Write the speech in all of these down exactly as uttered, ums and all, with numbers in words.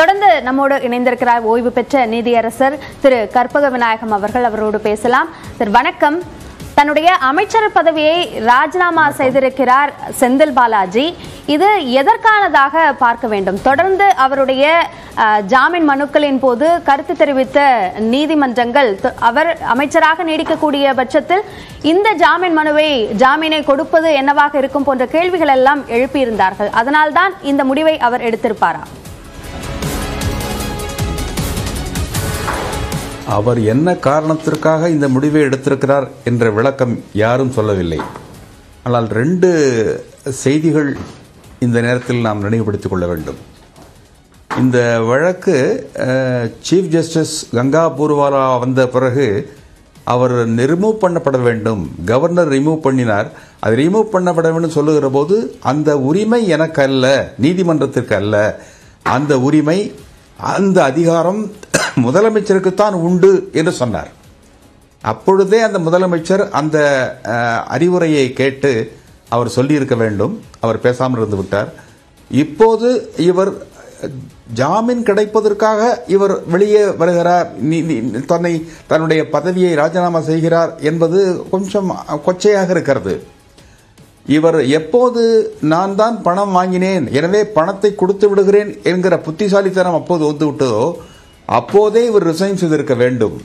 தொடர்ந்து நம்மோடு இணைந்திருக்கிறார் ஓய்வு பெற்ற நீதியரசர் திரு கற்பக விநாயகம் அவர்கள். அவரோடு பேசலாம். திரு வணக்கம். தன்னுடைய அமைச்சர் பதவியை ராஜினாமா செய்திருக்கிறார் செந்தில் பாலாஜி. இது எதற்கானதாக பார்க்க வேண்டும்? தொடர்ந்து அவருடைய ஜாமீன் மனுக்களின் போது கருத்து தெரிவித்த நீதிமன்றங்கள் அவர் அமைச்சராக நீடிக்கக்கூடிய பட்சத்தில் இந்த ஜாமீன் மனுவை ஜாமீனை கொடுப்பது என்னவாக இருக்கும் போன்ற கேள்விகள் எல்லாம் எழுப்பியிருந்தார்கள். அதனால்தான் இந்த முடிவை அவர் எடுத்திருப்பாரா? அவர் என்ன காரணத்திற்காக இந்த முடிவை எடுத்திருக்கிறார் என்ற விளக்கம் யாரும் சொல்லவில்லை. ஆனால் ரெண்டு செய்திகள் இந்த நேரத்தில் நாம் நினைவுபடுத்திக் கொள்ள வேண்டும். இந்த வழக்கு சீஃப் ஜஸ்டிஸ் கங்கா பூர்வாலா வந்த பிறகு அவர் ரிமூவ் பண்ணப்பட வேண்டும், கவர்னர் ரிமூவ் பண்ணினார். அது ரிமூவ் பண்ணப்பட வேண்டும் சொல்லுகிற போது அந்த உரிமை எனக்கு அல்ல, நீதிமன்றத்திற்கு அல்ல, அந்த உரிமை அந்த அதிகாரம் முதலமைச்சருக்குத்தான் உண்டு என்று சொன்னார். அப்பொழுதே அந்த முதலமைச்சர் அந்த அறிவுரையை கேட்டு அவர் சொல்லியிருக்க வேண்டும். அவர் பேசாமல் இருந்து விட்டார். இப்போது இவர் ஜாமீன் கிடைப்பதற்காக இவர் வெளியே வருகிறார், தன்னை தன்னுடைய பதவியை ராஜினாமா செய்கிறார் என்பது கொஞ்சம் கொச்சையாக இருக்கிறது. இவர் எப்போது நான் தான் பணம் வாங்கினேன், எனவே பணத்தை கொடுத்து விடுகிறேன் என்கிற புத்திசாலித்தனம் அப்போது வந்து விட்டதோ அப்போதே இவர் ரிசைன் செய்திருக்க வேண்டும்.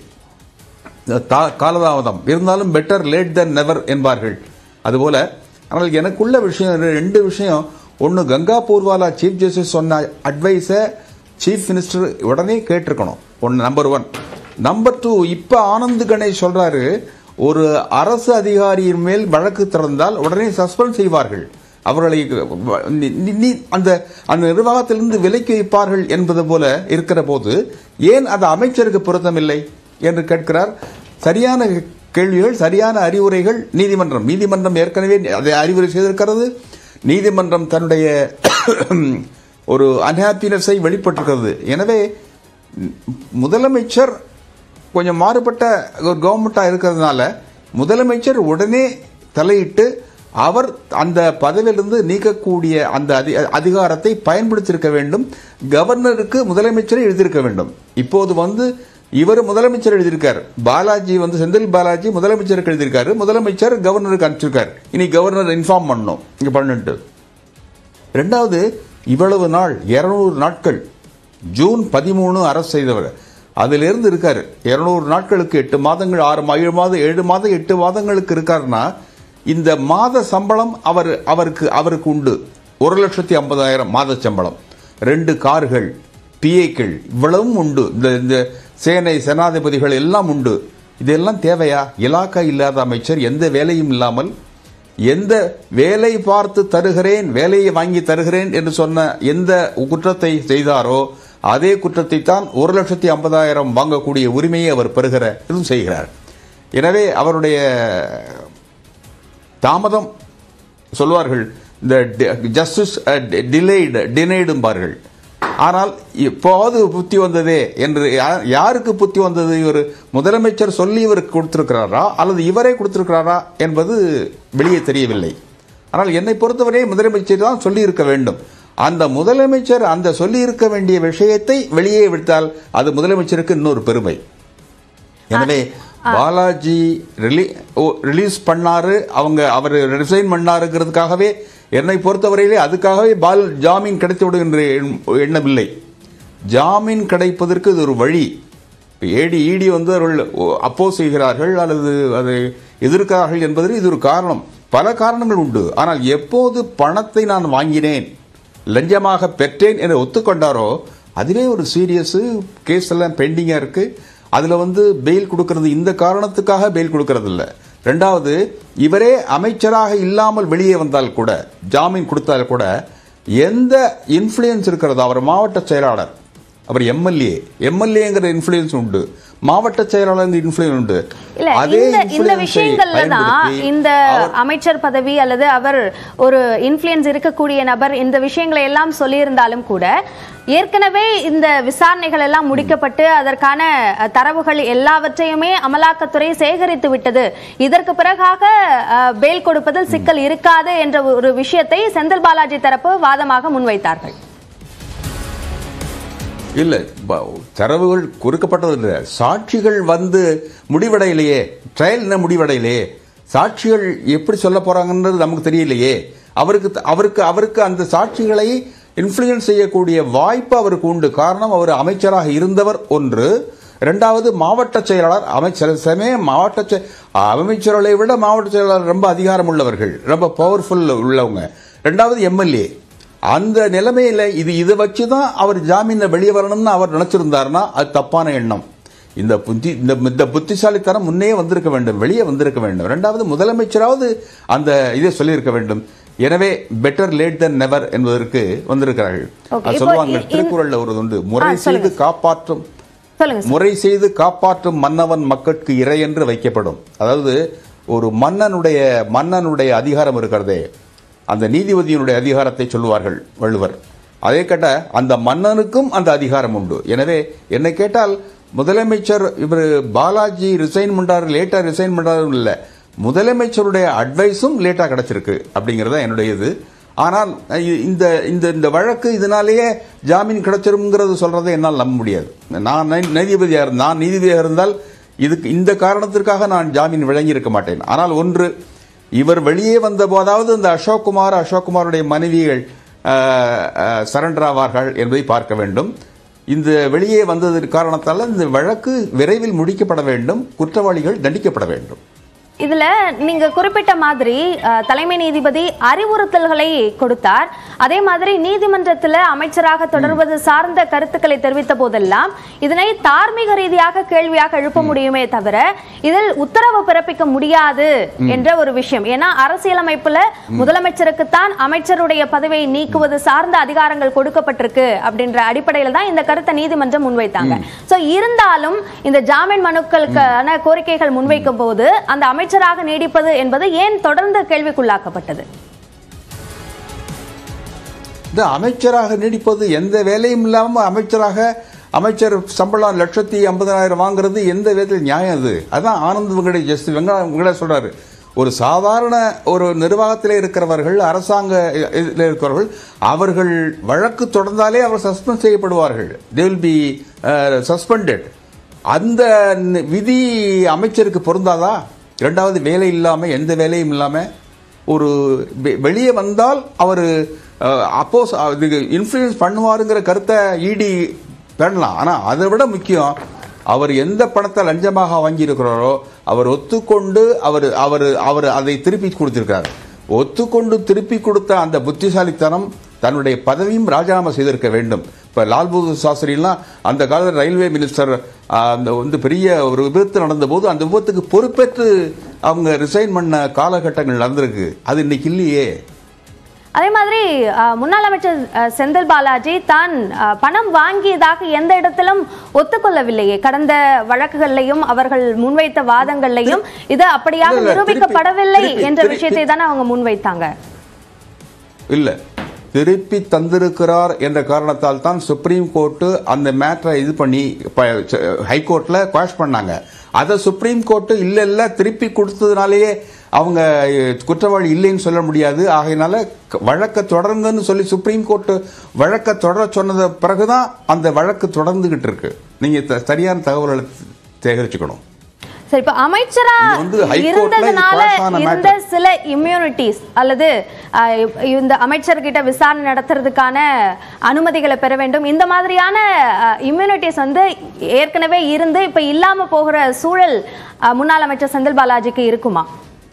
காலதாமதம் இருந்தாலும் பெட்டர் லேட் தென் நெவர் என்பார்கள். அதுபோல ஆனால் எனக்குள்ள விஷயம் ரெண்டு விஷயம். ஒன்று, கங்கா பூர்வாலா சீஃப் ஜஸ்டிஸ் சொன்ன அட்வைஸை சீஃப் மினிஸ்டர் உடனே கேட்டிருக்கணும். ஒன்று நம்பர் ஒன். நம்பர் டூ, இப்போ ஆனந்த் கணேஷ் சொல்றாரு ஒரு அரசு அதிகாரியின் மேல் வழக்கு திறந்தால் உடனே சஸ்பெண்ட் செய்வார்கள், அவர்களை அந்த அந்த நிர்வாகத்திலிருந்து விலக்கி வைப்பார்கள் என்பது போல இருக்கிற போது ஏன் அது அமைச்சருக்கு பொருத்தமில்லை என்று கேட்கிறார். சரியான கேள்விகள், சரியான அறிவுரைகள். நீதிமன்றம் நீதிமன்றம் ஏற்கனவே அதை அறிவுரை செய்திருக்கிறது. நீதிமன்றம் தன்னுடைய ஒரு அன்ஹாப்பினஸை வெளிப்பட்டிருக்கிறது. எனவே முதலமைச்சர் கொஞ்சம் மாறுபட்ட ஒரு கவர்மெண்டா இருக்கிறதுனால முதலமைச்சர் உடனே தலையிட்டு அவர் அந்த பதவியிலிருந்து நீக்கக்கூடிய அந்த அதிகாரத்தை பயன்படுத்தியிருக்க வேண்டும். கவர்னருக்கு முதலமைச்சரை எழுதியிருக்க வேண்டும். இப்போது வந்து இவர் முதலமைச்சர் எழுதியிருக்கார், பாலாஜி வந்து செந்தில் பாலாஜி முதலமைச்சருக்கு எழுதியிருக்காரு, முதலமைச்சர் கவர்னருக்கு அனுப்பிச்சிருக்காரு. இனி கவர்னர் இன்ஃபார்ம் பண்ணணும் இங்க பண்ணிட்டு. ரெண்டாவது, இவ்வளவு நாள் இருநூறு நாட்கள் ஜூன் பதிமூணு அரசு செய்தவர் அதிலிருந்து இருக்காரு. இருநூறு நாட்களுக்கு எட்டு மாதங்கள் ஆறு ஏழு மாதம் ஏழு மாதம் எட்டு மாதங்களுக்கு இருக்காருன்னா இந்த மாத சம்பளம் அவர் அவருக்கு அவருக்கு உண்டு. ஒரு லட்சத்தி ஐம்பதாயிரம் மாத சம்பளம், ரெண்டு கார்கள், பிஏக்கள் இவ்வளவும் உண்டு. இந்த சேனை சேனாதிபதிகள் எல்லாம் உண்டு. இதெல்லாம் தேவையா? இலாக்கா இல்லாத அமைச்சர் எந்த வேலையும் இல்லாமல் எந்த வேலை பார்த்து தருகிறேன், வேலையை வாங்கி தருகிறேன் என்று சொன்ன எந்த குற்றத்தை செய்தாரோ அதே குற்றத்தை தான் ஒரு லட்சத்தி ஐம்பதாயிரம் வாங்கக்கூடிய உரிமையை அவர் பெறுகிற இதுவும் செய்கிறார். எனவே அவருடைய தாமதம் சொல்வார்கள், இந்த ஜஸ்டிஸ் டிலேய்டு டினைடும்பார்கள். ஆனால் இப்போது புத்தி வந்ததே என்று யாருக்கு புத்தி வந்தது? இவர் முதலமைச்சர் சொல்லி இவருக்கு கொடுத்திருக்கிறாரா அல்லது இவரே கொடுத்திருக்கிறாரா என்பது வெளியே தெரியவில்லை. ஆனால் என்னை பொறுத்தவரை முதலமைச்சர் தான் சொல்லி இருக்க வேண்டும். அந்த முதலமைச்சர் அந்த சொல்லி இருக்க வேண்டிய விஷயத்தை வெளியே விட்டால் அது முதலமைச்சருக்கு இன்னொரு பெருமை. எனவே பாலாஜி ரிலீஸ் பண்ணாரு, அவங்க அவர் ரிசைன் பண்ணாருங்கிறதுக்காகவே என்னை பொறுத்தவரையிலே அதுக்காகவே பால் ஜாமீன் கிடைத்து விடும் என்று எண்ணவில்லை. ஜாமீன் கிடைப்பதற்கு இது ஒரு வழி. ஏடி இடி வந்து அவர்கள் அப்போஸ் செய்கிறார்கள் அல்லது அதை எதிர்க்கிறார்கள் என்பதற்கு இது ஒரு காரணம். பல காரணங்கள் உண்டு. ஆனால் எப்போது பணத்தை நான் வாங்கினேன், லஞ்சமாக பெற்றேன் என்று ஒத்துக்கொண்டாரோ அதுவே ஒரு சீரியஸ் கேஸ் எல்லாம் பெண்டிங்கா இருக்கு. அதுல வந்து பெயில் கொடுக்கிறது இந்த காரணத்துக்காக பெயில் கொடுக்கிறது இல்ல. ரெண்டாவது, இவரே அமைச்சராக இல்லாமல் வெளியே வந்தால் கூட, ஜாமீன் கொடுத்தால் கூட எந்த இன்ஃப்ளூயன்ஸ் இருக்கிறதோ, அவர் மாவட்ட செயலாளர், அவர் எம்எல்ஏ எம்எல்ஏங்கிற இன்ஃப்ளூயன்ஸ் உண்டு, மாவட்ட செயலாளர் இன்ஃப்ளூயன்ஸ் உண்டு. இந்த விஷயங்கள்ல தான் இந்த அமைச்சர் பதவி அல்லது அவர் ஒரு இன்ஃப்ளூயன்ஸ் இருக்கக்கூடிய நபர் இந்த விஷயங்களை எல்லாம் சொல்லியிருந்தாலும் கூட ஏற்கனவே இந்த விசாரணைகள் எல்லாம் முடிக்கப்பட்டு அதற்கான தரவுகள் எல்லாவற்றையுமே அமலாக்கத்துறை சேகரித்து விட்டது. இதற்கு பிறகாக பெயில் கொடுப்பதில் சிக்கல் இருக்காது என்ற ஒரு விஷயத்தை செந்தில் பாலாஜி தரப்பு வாதமாக முன்வைத்தார்கள். இல்ல தரவுகள் குறுக்கப்பட்டது இல்லை, சாட்சிகள் வந்து முடிவடையிலேயே, ட்ரையல் என்ன முடிவடையிலேயே, சாட்சிகள் எப்படி சொல்ல போறாங்கன்றது நமக்கு தெரியலையே. அவருக்கு அவருக்கு அவருக்கு அந்த சாட்சிகளை இன்ஃப்ளூயன்ஸ் செய்யக்கூடிய வாய்ப்பு அவருக்கு உண்டு. காரணம், அவர் அமைச்சராக இருந்தவர் ஒன்று. இரண்டாவது, மாவட்ட செயலாளர். அமைச்சர் சமயம் மாவட்ட அமைச்சர்களை விட மாவட்ட செயலாளர் ரொம்ப அதிகாரம் உள்ளவர்கள், ரொம்ப பவர்ஃபுல் உள்ளவங்க. இரண்டாவது, எம்எல்ஏ. அந்த நிலைமையில இது இதை வச்சுதான் அவர் ஜாமீன்ல வெளியே வரணும்னு அவர் நினைச்சிருந்தாருன்னா அது தப்பான எண்ணம். இந்த புத்தி இந்த புத்திசாலித்தனம் முன்னே வந்திருக்க வேண்டும், வெளியே வந்திருக்க வேண்டும். இரண்டாவது, முதலமைச்சராவது அந்த இதை சொல்லியிருக்க வேண்டும். எனவே பெட்டர் லேட் தென் நெவர் என்பதற்கு வந்திருக்கிறார்கள். சொல்லுவாங்க திருக்குறள்ல ஒரு உண்டு, முறை செய்து காப்பாற்றும் முறை செய்து காப்பாற்றும் மன்னவன் மக்களுக்கு இறை என்று வைக்கப்படும். அதாவது ஒரு மன்னனுடைய மன்னனுடைய அதிகாரம் இருக்கிறதே, அந்த நீதிபதியினுடைய அதிகாரத்தை சொல்லுவார்கள் வள்ளுவர். அதே கேட்ட அந்த மன்னனுக்கும் அந்த அதிகாரம் உண்டு. எனவே என்னை கேட்டால் முதலமைச்சர் இவர் பாலாஜி ரிசைன் பண்றாரு, லேட்டா ரிசைன் பண்றாரு இல்ல, முதலமைச்சருடைய அட்வைஸும் லேட்டா கிடைச்சிருக்கு அப்படிங்கறத என்னுடைய இது. ஆனால் இந்த இந்த இந்த வழக்கு இதனாலேயே ஜாமீன் கிடைச்சிருங்கிறது சொல்றதை என்னால் நம்ப முடியாது. நான் நீதிபதியா நான் நீதிபதியாக இருந்தால் இதுக்கு இந்த காரணத்திற்காக நான் ஜாமீன் வழங்கி இருக்க மாட்டேன். ஆனால் ஒன்று, இவர் வெளியே வந்த போதாவது இந்த அசோக்குமார் அசோக்குமாருடைய மனைவிகள் சரண்டர் ஆவார்கள் என்பதை பார்க்க வேண்டும். இந்த வெளியே வந்ததற்கு காரணத்தால் இந்த வழக்கு விரைவில் முடிக்கப்பட வேண்டும், குற்றவாளிகள் தண்டிக்கப்பட வேண்டும். இதுல நீங்க குறிப்பிட்ட மாதிரி தலைமை நீதிபதி அறிவுறுத்தல்களை கொடுத்தார். அதே மாதிரி நீதிமன்றத்தில் அமைச்சராக தொடர்வது சார்ந்த கருத்துக்களை தெரிவித்த போதெல்லாம் இதனை தார்மீக ரீதியாக கேள்வியாக எழுப்ப முடியுமே தவிர இதில் உத்தரவு பிறப்பிக்க முடியாது என்ற ஒரு விஷயம். ஏன்னா அரசியலமைப்புல முதலமைச்சருக்குத்தான் அமைச்சருடைய பதவியை நீக்குவது சார்ந்த அதிகாரங்கள் கொடுக்கப்பட்டிருக்கு அப்படின்ற அடிப்படையில் தான் இந்த கருத்தை நீதிமன்றம் முன்வைத்தாங்க. சோ இருந்தாலும் இந்த ஜாமீன் மனுக்களுக்கான கோரிக்கைகள் முன்வைக்கும் போது அந்த அமைச்சர் அமைச்சராக நீடிப்பது என்பது ஏன் தொடர்ந்து கேள்விக்குள்ளாக்கப்பட்டது? இந்த அமைச்சராக நீடிப்பது எந்த வேலையும் இல்லாம அமைச்சராக அமைச்சர் சம்பளம் லட்சத்தி ஐம்பதாயிரம் வாங்குறது எந்த விதத்தில் நியாயம்? அது அதான் ஆனந்த் வெங்கடே ஜஸ்ட் வெங்கடா சொல்றாரு. ஒரு சாதாரண ஒரு நிர்வாகத்தில் இருக்கிறவர்கள், அரசாங்க இருக்கிறவர்கள், அவர்கள் வழக்கு தொடர்ந்தாலே அவர் சஸ்பெண்ட் செய்யப்படுவார்கள். they will be suspended. அந்த விதி அமைச்சருக்கு பொருந்தாதா? இரண்டாவது, வேலை இல்லாம எந்த வேலையும் இல்லாம ஒரு வெளியே வந்தால் அவர் அப்போஸ் இன்ஃப்ளூயன்ஸ் பண்ணுவாருங்கிற கருத்தை இடி பண்ணலாம். ஆனா அதை விட முக்கியம், அவர் எந்த பணத்தை லஞ்சமாக வாங்கி இருக்கிறாரோ அவர் ஒத்துக்கொண்டு அவர் அவர் அவர் அதை திருப்பி கொடுத்திருக்கிறார். ஒத்துக்கொண்டு திருப்பி கொடுத்த அந்த புத்திசாலித்தனம் தன்னுடைய பதவியும் ராஜினாமா செய்திருக்க வேண்டும். இப்ப லால் பகதூர் சாஸ்திரிலாம் அந்த காலத்தில் ரயில்வே மினிஸ்டர் அந்த வந்து பெரிய ஒரு விபத்து நடந்த போது அந்த விபத்துக்கு பொறுப்பேற்று அவங்க ரிசைன் பண்ண காலகட்டங்கள் நடந்திருக்கு. அது இன்னைக்கு இல்லையே. அதே மாதிரி முன்னாள் அமைச்சர் செந்தில் பாலாஜி தான் பணம் வாங்கியதாக எந்த இடத்திலும் ஒத்துக்கொள்ளவில்லையே. கடந்த வழக்குகள்லையும் அவர்கள் முன்வைத்த வாதங்கள்லையும் இது அப்படியாக நிரூபிக்கப்படவில்லை என்ற விஷயத்தை தானே அவங்க முன்வைத்தாங்க. இல்ல, திருப்பி தந்திருக்கிறார் என்ற காரணத்தால் தான் சுப்ரீம் கோர்ட்டு அந்த மேட்டரை இது பண்ணி ஹைகோர்ட்ல குவாஷ் பண்ணாங்க. அதை சுப்ரீம் கோர்ட்டு இல்ல இல்ல திருப்பி கொடுத்ததுனாலேயே அவங்க குற்றவாளி இல்லைன்னு சொல்ல முடியாது, ஆகையினால வழக்க தொடருங்கன்னு சொல்லி சுப்ரீம் கோர்ட்டு வழக்க தொடர சொன்னது பிறகுதான் அந்த வழக்கு தொடர்ந்துகிட்டு இருக்கு. நீங்க சரியான தகவல்களை சேகரிச்சுக்கணும். சரி, இப்ப அமைச்சரா இருந்ததுனால இருந்த சில இம்யூனிட்டிஸ் அல்லது இந்த அமைச்சர்கிட்ட விசாரணை நடத்துறதுக்கான அனுமதிகளை பெற வேண்டும், இந்த மாதிரியான இம்யூனிட்டிஸ் வந்து ஏற்கனவே இருந்து இப்ப இல்லாம போகிற சூழல் முன்னாள் அமைச்சர் செந்தில் பாலாஜிக்கு இருக்குமா?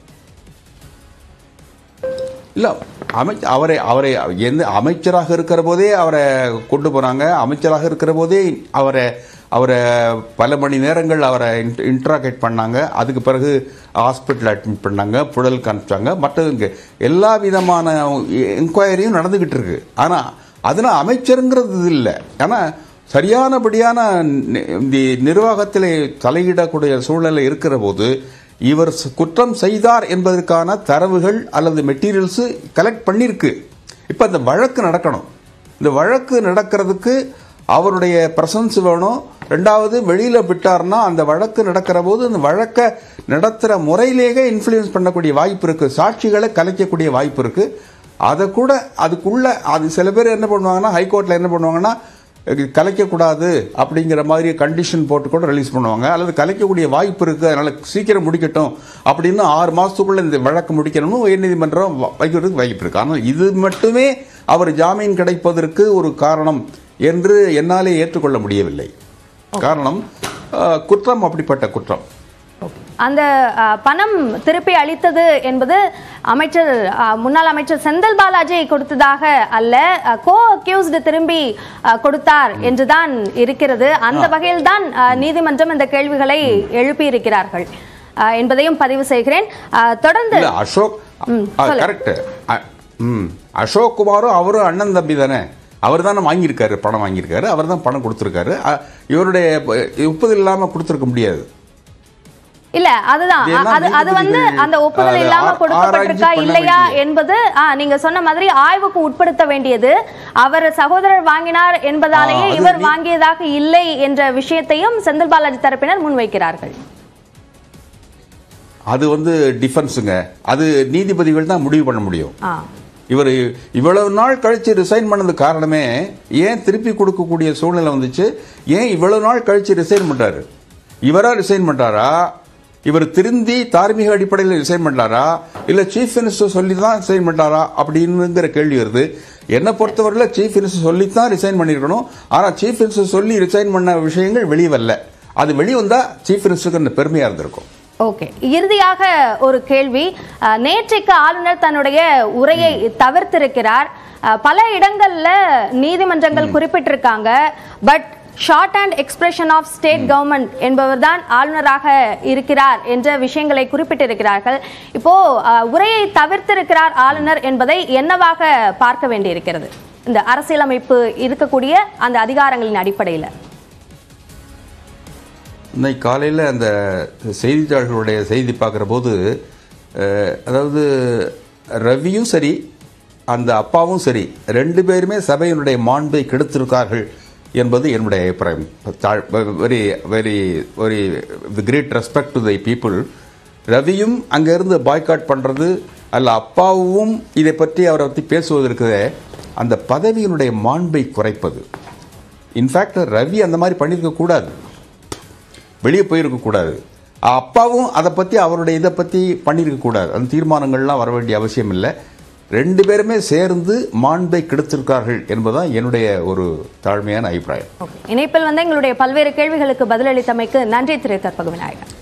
இல்ல, அவரை அவரை எந்த அமைச்சராக இருக்கிற போதே அவரை கொண்டு போறாங்க. அமைச்சராக இருக்கிற போதே அவரை அவரை பல மணி நேரங்கள் அவரை இன்ட்ராகேட் பண்ணாங்க. அதுக்கு பிறகு ஹாஸ்பிட்டல் அட்மிட் பண்ணாங்க, புழல் காமிச்சாங்க, மற்ற எல்லா விதமான என்கொயரியும் நடந்துகிட்டு இருக்கு. ஆனா அதனால அமைச்சருங்கிறது இல்லை. ஆனா சரியானபடியான நிர்வாகத்திலே தலையிடக்கூடிய சூழ்நிலை இருக்கிற போது இவர் குற்றம் செய்தார் என்பதற்கான தரவுகள் அல்லது மெட்டீரியல்ஸ் கலெக்ட் பண்ணிருக்கு. இப்ப இந்த வழக்கு நடக்கணும். இந்த வழக்கு நடக்கிறதுக்கு அவருடைய பிரசன்ஸ் வேணும். ரெண்டாவது, வெளியில விட்டார்னா அந்த வழக்கு நடக்கிற போது அந்த வழக்கை நடத்துற முறையிலேயே இன்ஃப்ளூயன்ஸ் பண்ணக்கூடிய வாய்ப்பு இருக்கு, சாட்சிகளை கலைக்கக்கூடிய வாய்ப்பு இருக்கு. அதை கூட அதுக்குள்ள அது சில பேர் என்ன பண்ணுவாங்கன்னா, ஹைகோர்ட்ல என்ன பண்ணுவாங்கன்னா, கலைக்கக்கூடாது அப்படிங்கிற மாதிரி கண்டிஷன் போட்டு கூட ரிலீஸ் பண்ணுவாங்க, அல்லது கலைக்கக்கூடிய வாய்ப்பு இருக்கு, அதனால சீக்கிரம் முடிக்கட்டும் அப்படின்னு ஆறு மாசத்துக்குள்ள இந்த வழக்கு முடிக்கணும்னு உயர்நீதிமன்றம் வைக்கிறதுக்கு வாய்ப்பு இருக்கு. ஆனால் இது மட்டுமே அவர் ஜாமீன் கிடைப்பதற்கு ஒரு காரணம் என்று என்னாலே ஏற்றுக்கொள்ள முடியவில்லை. காரணம் குற்றம் அப்படிப்பட்ட குற்றம். அந்த பணம் திருப்பி அளித்தது என்பது அமைச்சர் முன்னாள் அமைச்சர் செந்தில் பாலாஜி கொடுத்ததாக அல்ல, கோ அக்யூஸ்டு திரும்பி கொடுத்தார் என்றுதான் இருக்கிறது. அந்த வகையில் தான் நீதிமன்றம் இந்த கேள்விகளை எழுப்பியிருக்கிறார்கள் என்பதையும் பதிவு செய்கிறேன். தொடர்ந்து அசோக் கரெக்ட், அசோக் குமாரும் அவரும் அண்ணன் தம்பி தானே, அவர் தானே வாங்கியிருக்காரு, பணம் வாங்கியிருக்காரு, அவர் தான் பணம் கொடுத்திருக்காரு. இவருடைய ஒப்புதல் இல்லாம கொடுத்திருக்க முடியாது. இல்ல அதுதான் அது அது வந்து அந்த ஒப்புதல் இல்லாம கொடுக்கப்பட்டிருக்கா இல்லையா என்பது நீங்க சொன்ன மாதிரி ஆய்வுக்கு உட்படுத்த வேண்டியது. அவர் சகோதரர் வாங்கினார் என்பதாலேயே இவர் வாங்கியதாக இல்லை என்ற விஷயத்தையும் செந்தில் பாலாஜி தரப்பினர் முன்வைக்கிறார்கள். அது வந்து டிஃபென்ஸுங்க, அது நீதிபதிகள் தான் முடிவு பண்ண முடியும். இவர் இவ்வளவு நாள் கழிச்சு ரிசைன் பண்ணது காரணமே ஏன் திருப்பி கொடுக்கக்கூடிய சூழ்நிலை வந்துச்சு, ஏன் இவ்வளவு நாள் கழிச்சு ரிசைன் பண்றாரு, இவரா ரிசைன் பண்றாரா, இவர் திருந்தி தார்மீக அடிப்படையில் ரிசைன் பண்ணாரா, இல்ல சீஃப் மினிஸ்டர் சொல்லி தான் ரிசைன் பண்ணாரா அப்படிங்கிற கேள்வி வருது. என்னை பொறுத்தவரையில் சீஃப் மினிஸ்டர் சொல்லித்தான் ரிசைன் பண்ணிருக்கணும். ஆனா சீஃப் மினிஸ்டர் சொல்லி ரிசைன் பண்ண விஷயங்கள் வெளியே வரல, அது வெளிவந்தா சீஃப் மினிஸ்டருக்கு பெருமையா இருந்திருக்கும். ஓகே, இறுதியாக ஒரு கேள்வி. நேற்றைக்கு ஆளுநர் தன்னுடைய உரையை தவிர்த்திருக்கிறார். பல இடங்கள்ல நீதிமன்றங்கள் குறிப்பிட்டிருக்காங்க, but short and expression of state government என்பவர் தான் ஆளுநராக இருக்கிறார் என்ற விஷயங்களை குறிப்பிட்டிருக்கிறார்கள். இப்போ உரையை தவிர்த்திருக்கிறார் ஆளுநர் என்பதை என்னவாக பார்க்க வேண்டியிருக்கிறது இந்த அரசியலமைப்பு இருக்கக்கூடிய அந்த அதிகாரங்களின் அடிப்படையில்? இன்னைக்கு காலையில் அந்த செய்தித்தாள்களுடைய செய்தி பார்க்குற போது, அதாவது ரவியும் சரி அந்த அப்பாவும் சரி ரெண்டு பேருமே சபையினுடைய மாண்பை கெடுத்திருக்கார்கள் என்பது என்னுடைய அபிப்பிராயம். Very very very great respect to the people. ரவியும் அங்கிருந்து பாய்காட் பண்றது அல்ல, அப்பாவும் இதை பற்றி அவரை பற்றி பேசுவதற்கு அந்த பதவியினுடைய மாண்பை குறைப்பது. இன்ஃபேக்ட் ரவி அந்த மாதிரி பண்ணியிருக்க கூடாது, வெளியே போயிருக்க கூடாது. அப்பாவும் அதை பற்றி அவருடைய இதை பற்றி பண்ணியிருக்க கூடாது. அந்த தீர்மானங்கள்லாம் வர வேண்டிய அவசியம் இல்லை. ரெண்டு பேருமே சேர்ந்து மாண்பை கெடுத்திருக்கார்கள் என்பதுதான் என்னுடைய ஒரு தாழ்மையான அபிப்பிராயம். இணைப்பில் வந்து எங்களுடைய பல்வேறு கேள்விகளுக்கு பதிலளித்தமைக்கு நன்றி திரு கற்பக விநாயகன்.